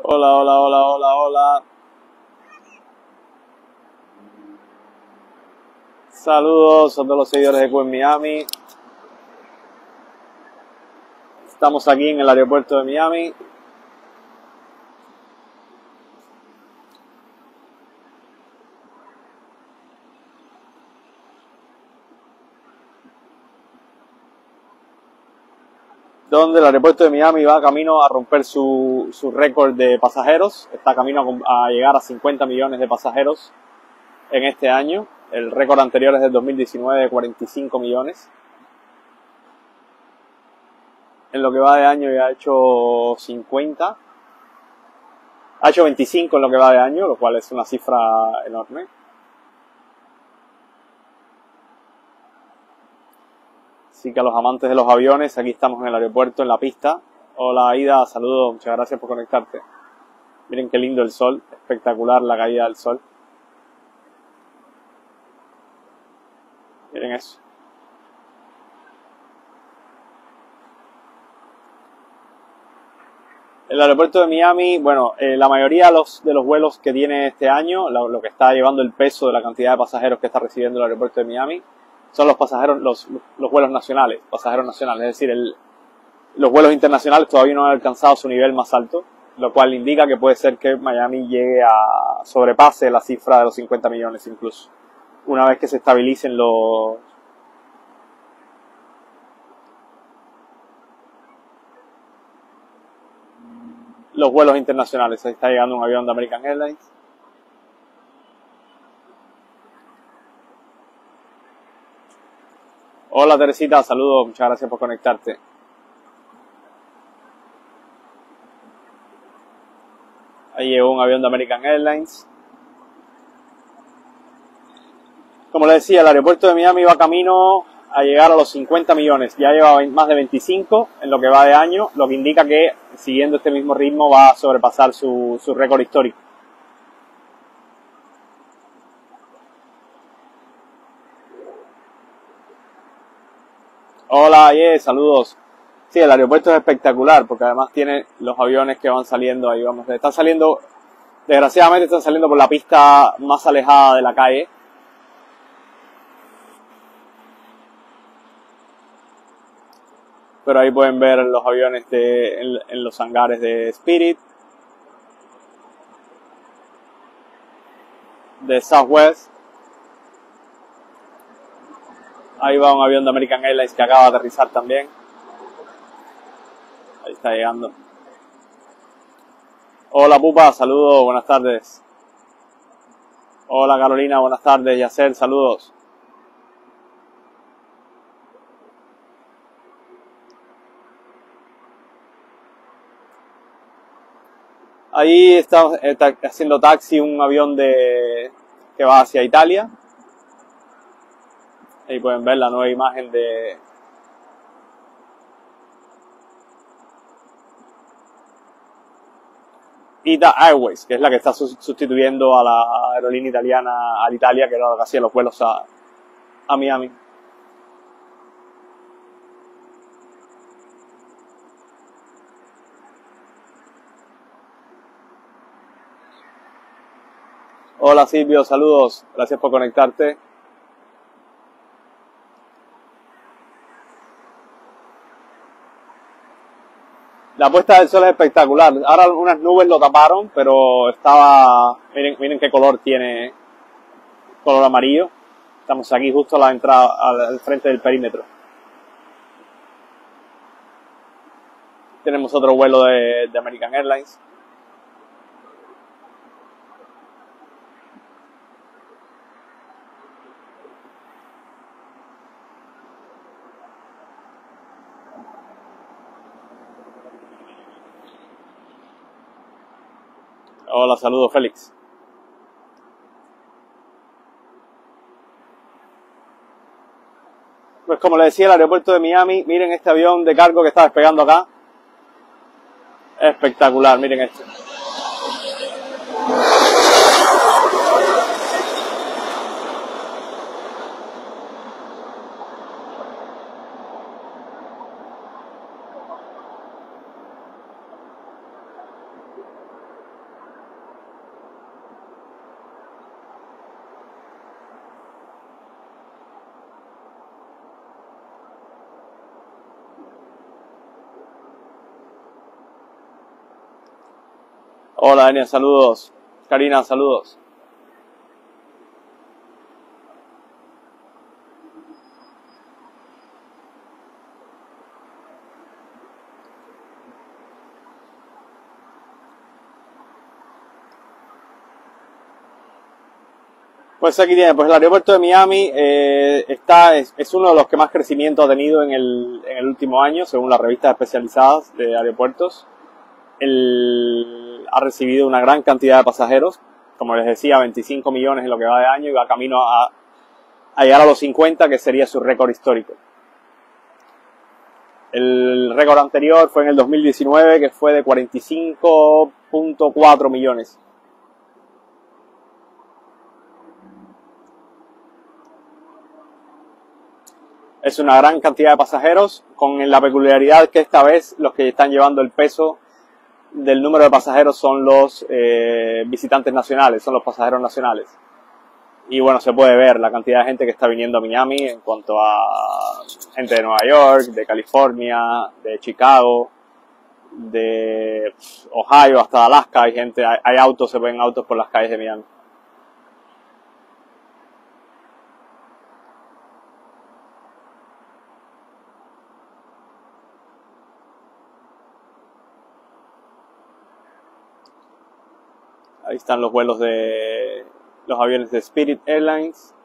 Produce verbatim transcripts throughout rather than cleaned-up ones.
Hola, hola, hola, hola, hola. Saludos a todos los seguidores de Q en Miami. Estamos aquí en el aeropuerto de Miami. Donde el aeropuerto de Miami va camino a romper su, su récord de pasajeros. Está camino a, a llegar a cincuenta millones de pasajeros en este año. El récord anterior es del dos mil diecinueve de cuarenta y cinco millones. En lo que va de año ya ha hecho cincuenta. Ha hecho veinticinco en lo que va de año, lo cual es una cifra enorme. Así que a los amantes de los aviones, aquí estamos en el aeropuerto, en la pista. Hola Aida, saludos, muchas gracias por conectarte. Miren qué lindo el sol, espectacular la caída del sol. Miren eso. El aeropuerto de Miami, bueno, eh, la mayoría de los, de los vuelos que tiene este año, lo, lo que está llevando el peso de la cantidad de pasajeros que está recibiendo el aeropuerto de Miami, son los pasajeros, los, los vuelos nacionales, pasajeros nacionales, es decir, el, los vuelos internacionales todavía no han alcanzado su nivel más alto, lo cual indica que puede ser que Miami llegue a sobrepase la cifra de los cincuenta millones incluso, una vez que se estabilicen los los vuelos internacionales. Ahí está llegando un avión de American Airlines. Hola Teresita, saludos, muchas gracias por conectarte. Ahí llegó un avión de American Airlines. Como les decía, el aeropuerto de Miami va camino a llegar a los cincuenta millones. Ya lleva más de veinticinco en lo que va de año, lo que indica que siguiendo este mismo ritmo va a sobrepasar su, su récord histórico. Hola, yes, saludos. Sí, el aeropuerto es espectacular porque además tiene los aviones que van saliendo ahí, vamos, están saliendo, desgraciadamente están saliendo por la pista más alejada de la calle. Pero ahí pueden ver los aviones de, en, en los hangares de Spirit, de Southwest. Ahí va un avión de American Airlines que acaba de aterrizar también. Ahí está llegando. Hola Pupa, saludos, buenas tardes. Hola Carolina, buenas tardes. Yacel, saludos. Ahí está, está haciendo taxi un avión de que va hacia Italia. Ahí pueden ver la nueva imagen de Ita Airways, que es la que está sustituyendo a la aerolínea italiana Alitalia, que era la que hacía los vuelos a, a Miami. Hola Silvio, saludos, gracias por conectarte. La puesta del sol es espectacular. Ahora unas nubes lo taparon, pero estaba... Miren, miren qué color tiene, color amarillo. Estamos aquí justo a la entrada, al frente del perímetro. Tenemos otro vuelo de, de American Airlines. Hola, saludos Félix. Pues como les decía, el aeropuerto de Miami, miren este avión de cargo que está despegando acá. Espectacular, miren esto. Hola, Enia, saludos. Karina, saludos. Pues aquí tiene, pues el aeropuerto de Miami eh, está, es, es uno de los que más crecimiento ha tenido en el, en el último año, según las revistas especializadas de aeropuertos. El, ha recibido una gran cantidad de pasajeros, como les decía, veinticinco millones en lo que va de año, y va camino a, a llegar a los cincuenta, que sería su récord histórico. El récord anterior fue en el dos mil diecinueve, que fue de cuarenta y cinco punto cuatro millones. Es una gran cantidad de pasajeros, con la peculiaridad que esta vez los que están llevando el peso del número de pasajeros son los eh, visitantes nacionales, son los pasajeros nacionales. Y bueno, se puede ver la cantidad de gente que está viniendo a Miami en cuanto a gente de Nueva York, de California, de Chicago, de Ohio hasta Alaska. Hay gente, hay, hay autos, se ven autos por las calles de Miami. Ahí están los vuelos de los aviones de Spirit Airlines.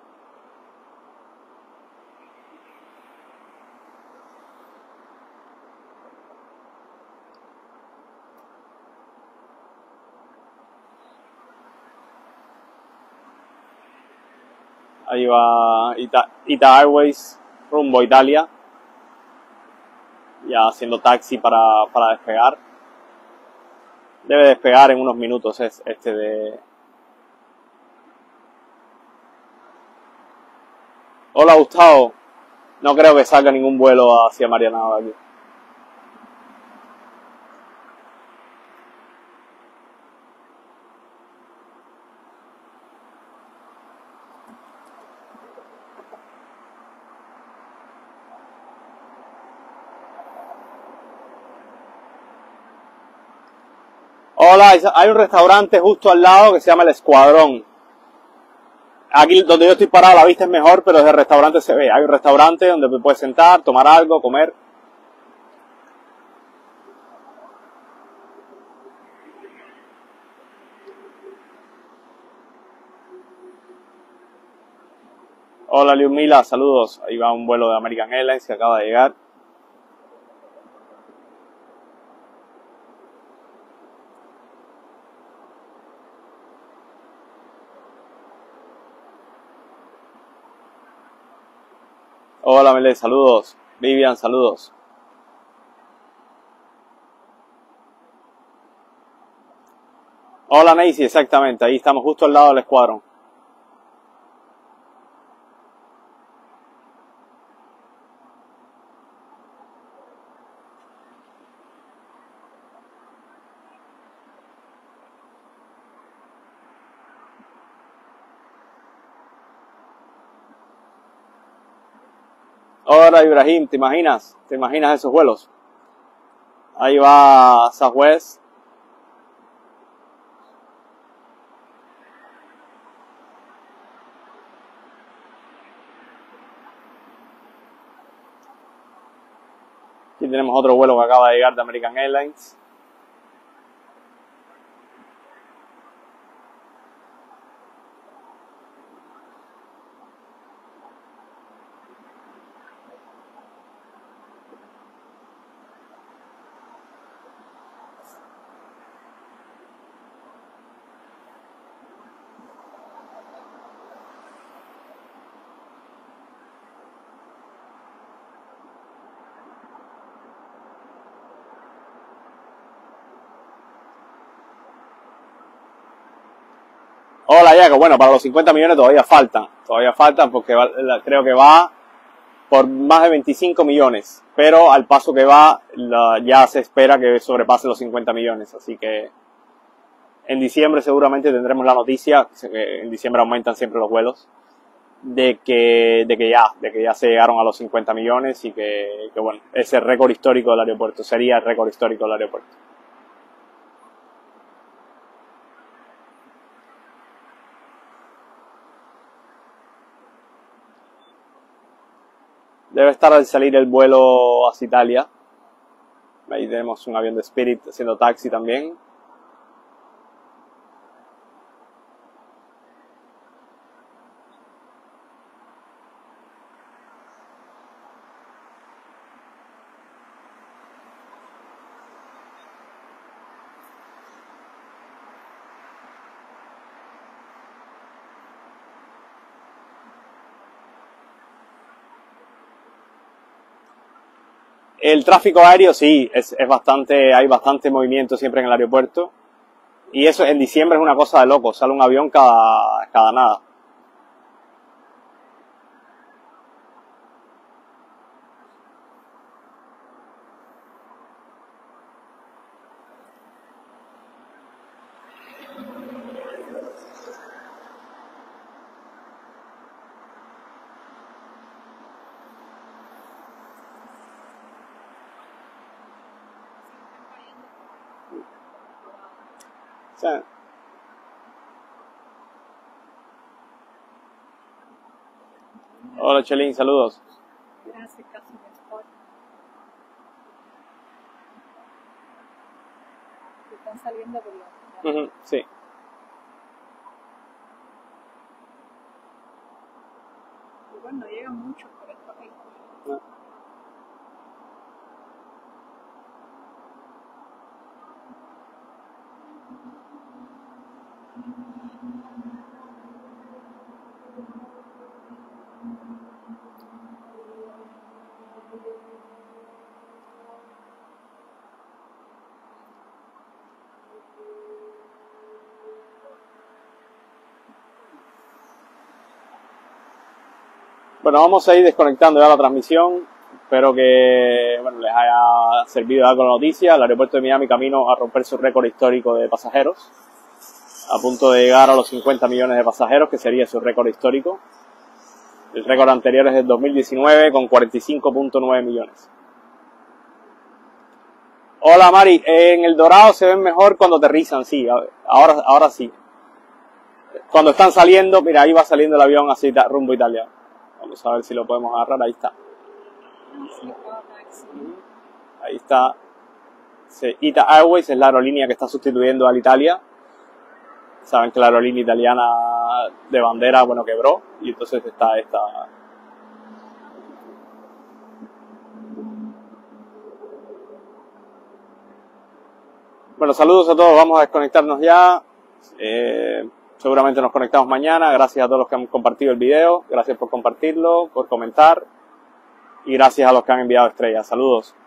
Ahí va Ita, Ita Airways rumbo a Italia, ya haciendo taxi para, para despegar. Debe despegar en unos minutos es este de... Hola, Gustavo. No creo que salga ningún vuelo hacia Marianao de aquí. Hola, hay un restaurante justo al lado que se llama El Escuadrón. Aquí donde yo estoy parado la vista es mejor, pero desde el restaurante se ve. Hay un restaurante donde te puedes sentar, tomar algo, comer. Hola, Liumila, saludos. Ahí va un vuelo de American Airlines que acaba de llegar. Hola, Mele, saludos. Vivian, saludos. Hola, Nancy, exactamente. Ahí estamos justo al lado del Escuadrón. Hola, Ibrahim, ¿te imaginas? ¿Te imaginas esos vuelos? Ahí va Southwest. Aquí tenemos otro vuelo que acaba de llegar de American Airlines. Hola, Jaco. Bueno, para los cincuenta millones todavía faltan. Todavía faltan porque va, creo que va por más de veinticinco millones. Pero al paso que va, la, ya se espera que sobrepase los cincuenta millones. Así que en diciembre seguramente tendremos la noticia, que en diciembre aumentan siempre los vuelos, de que, de que ya, de que ya se llegaron a los cincuenta millones y que, que bueno, ese récord histórico del aeropuerto, sería el récord histórico del aeropuerto. Debe estar al salir el vuelo hacia Italia. Ahí tenemos un avión de Spirit haciendo taxi también. El tráfico aéreo sí, es, es bastante, hay bastante movimiento siempre en el aeropuerto. Y eso en diciembre es una cosa de loco, sale un avión cada, cada nada. Sí. Hola Chelín, saludos. Gracias, casi mejor. Están saliendo por la... Uh-huh, sí. Y bueno, llegan muchos por esta país. No. Bueno, vamos a ir desconectando ya la transmisión. Espero que bueno, les haya servido algo la noticia. El aeropuerto de Miami camino a romper su récord histórico de pasajeros. A punto de llegar a los cincuenta millones de pasajeros, que sería su récord histórico. El récord anterior es del dos mil diecinueve con cuarenta y cinco punto nueve millones. Hola Mari, en el Dorado se ven mejor cuando aterrizan, sí, ahora, ahora sí. Cuando están saliendo, mira, ahí va saliendo el avión así rumbo a Italia. Vamos a ver si lo podemos agarrar, ahí está. Ahí está. Sí, Ita Airways es la aerolínea que está sustituyendo al Italia. Saben que la aerolínea italiana de bandera, bueno, quebró. Y entonces está esta... Bueno, saludos a todos. Vamos a desconectarnos ya. Eh, seguramente nos conectamos mañana. Gracias a todos los que han compartido el video. Gracias por compartirlo, por comentar. Y gracias a los que han enviado estrellas. Saludos.